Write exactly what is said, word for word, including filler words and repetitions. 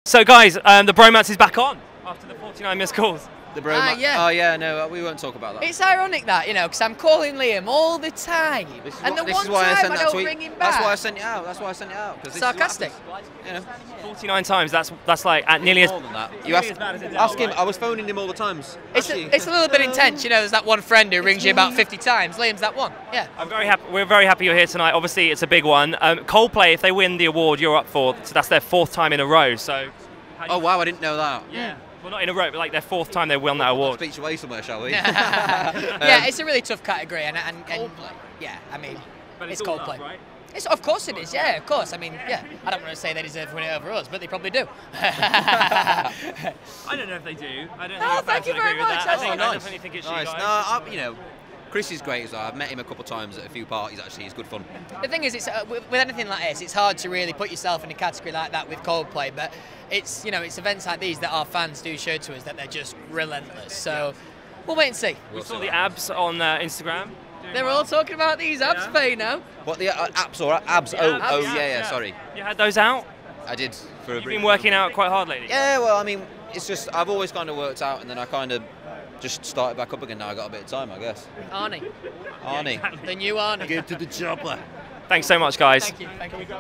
So guys, um, the bromance is back on after the forty-nine missed calls. The bromance? Uh, yeah. Oh yeah, no, we won't talk about that. It's ironic that, you know, because I'm calling Liam all the time, This is and what, the this one is why time I sent I that don't tweet. ring him back. That's why I sent it out. That's why I sent it out. This Sarcastic. Is what happens, you know. forty-nine times. That's that's like at nearly as More than that. You nearly ask, as bad as Adele, ask him. right? I was phoning him all the times. It's Actually. a, it's a little bit intense, you know. There's that one friend who rings you about fifty times. Liam's that one. Yeah. I'm very happy. We're very happy you're here tonight. Obviously, it's a big one. Um, Coldplay, if they win the award, you're up for. So that's their fourth time in a row. So. how do Oh you- wow, I didn't know that. Yeah. Well, not in a row, but like their fourth time they won that award. Speech away somewhere, shall we? yeah, it's a really tough category, and, and, and yeah, I mean, But it's all Coldplay. up, right? It's, of course it is, yeah, of course. I mean, yeah, I don't want to say they deserve to win it over us, but they probably do. I don't know if they do. I don't Oh, think thank you agree very with much. that. I That's think, so I nice. definitely think it's Nice. you No, guys. I, you know, Chris is great as well. I've met him a couple of times at a few parties. Actually, he's good fun. The thing is, it's uh, with, with anything like this, it's hard to really put yourself in a category like that with Coldplay. But it's you know, it's events like these that our fans do show to us that they're just relentless. So we'll wait and see. We saw the abs on uh, Instagram. doing They're well. all talking about these abs, Yeah. Faye, now. What the uh, abs or abs? The oh, abs, oh the yeah, abs, yeah. Sorry, You had those out? I did for a You've brief. been working out quite hard lately. Yeah, well, I mean, it's just I've always kind of worked out, and then I kind of just started back up again. Now I got a bit of time, I guess. Arnie. Arnie, The new Arnie. get to the chopper. Thanks so much, guys. Thank you. Thank you.